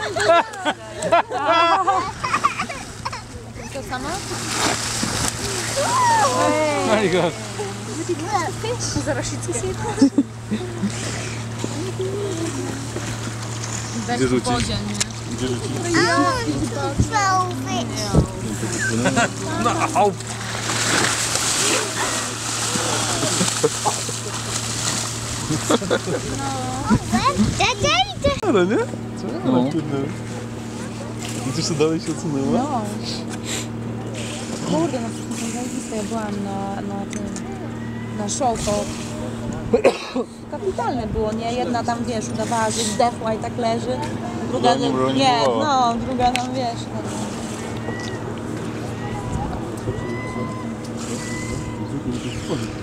To samo? Najgorsze. Zarosickie. Gdzie rzucić? Gdzie rzucić? No, au. Ale nie? Co? No. Widzisz, co dalej się odsunęła? No. Kurde, no to zajebiste. Ja byłam na show, to kapitalne było, nie? Jedna tam, wiesz, udawała, że zdechła i tak leży. Druga, nie, no, druga tam, wiesz. No.